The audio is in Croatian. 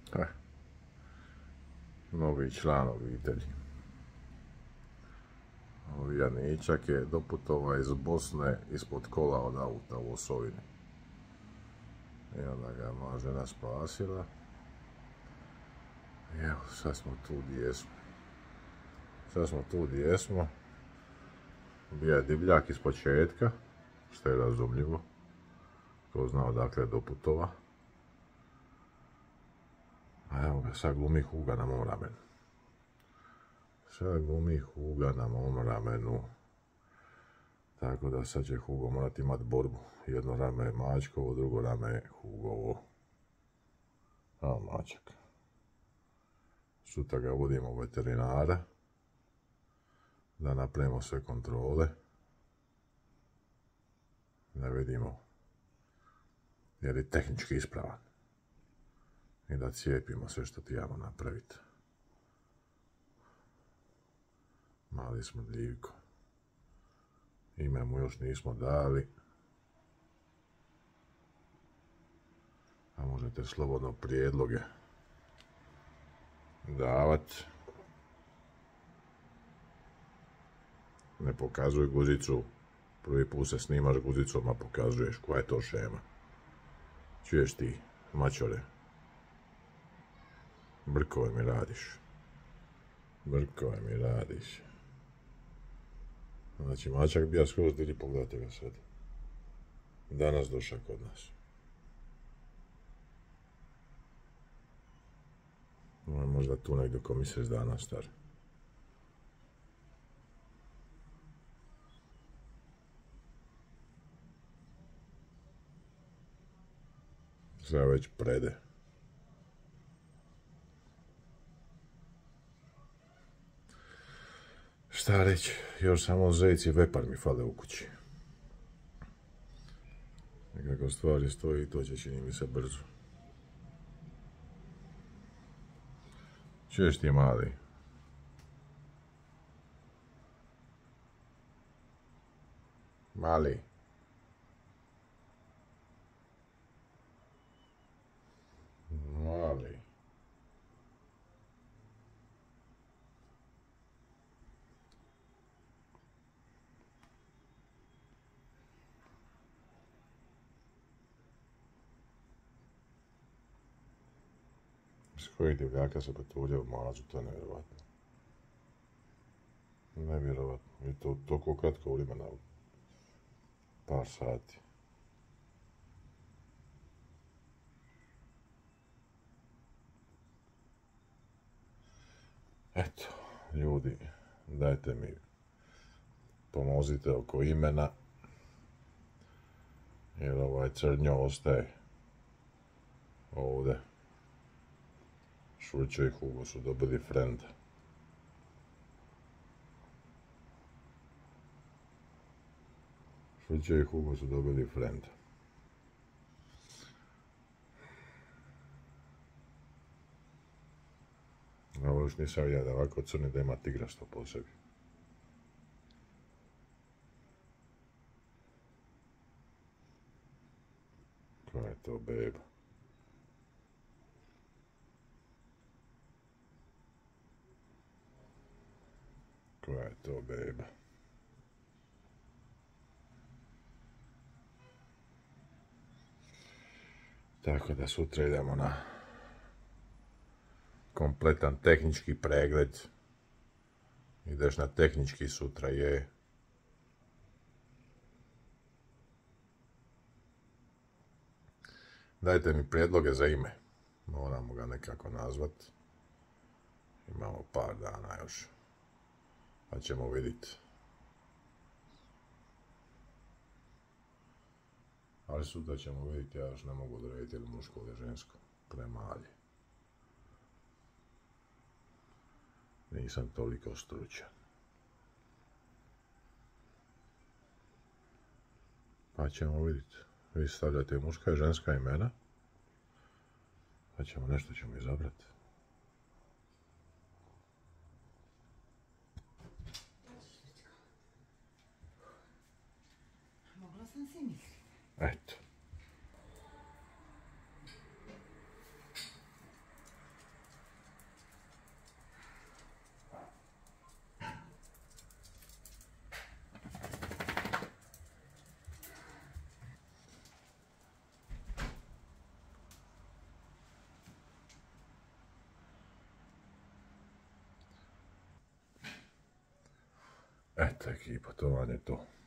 Novi član obitelji. Janičak je doputovao iz Bosne ispod kola od auta u Osovini. I onda ga je moja žena spasila. I evo, sad smo tu gdje jesmo. Bio je divljak iz početka, što je razumljivo. Ko zna odakle doputova. A evo ga, sad glumi Huga na mom ramenu. Tako da sad će Hugo morati imati borbu. Jedno rame je Mačkovo, drugo rame je Hugovo. A Mačak. Sutra ga vodimo u veterinara. Da napravimo sve kontrole. Da vidimo je li tehnički ispravan. I da cijepimo sve što trebamo napraviti. Mali smrdljivko. Ime mu još nismo dali. A možete slobodno prijedloge davati. Ne pokazuj guzicu. Prvi put se snimaš guzicom, a pokazuješ koja je to šema. Čuješ ti, mačore? Brkove mi radiš. Znači, Mačak bija skroz diri, pogledajte ga sad. Danas došao kod nas. Možda tu negdje ko mjesec dana star. Sve već prede. Šta reći, još samo zec i vepar mi fale u kući. Nekako stvari stoji i to će, čini mi se, brzo. Čuješ ti, mali? Mali? S kojih divljaka se potulja u mađu, to je nevjerovatno. Nevjerovatno. I to toliko kratko vremena, par sati. Eto, ljudi, dajte mi, pomozite oko imena, jer ovaj crnjo ostaje ovdje. Šurčo i Hugo su dobili frenda. Ovo još nisam vidio da ovako crni da ima tigrasto po sebi. Koja je to beba? Tako da sutra idemo na kompletan tehnički pregled. Ideš na tehnički sutra, je. Dajte mi prijedloge za ime. Moramo ga nekako nazvat. Imamo par dana još. Pa ćemo vidjeti. Ali sutra ćemo vidjeti, ja još ne mogu odrediti ili muško ili žensko. Premali. Nisam toliko stručan. Pa ćemo vidjeti. Vi stavljate muška i ženska imena. Pa ćemo nešto izabrati. Mogla sam si misliti. Eto. Eto ekipa, to vam je to.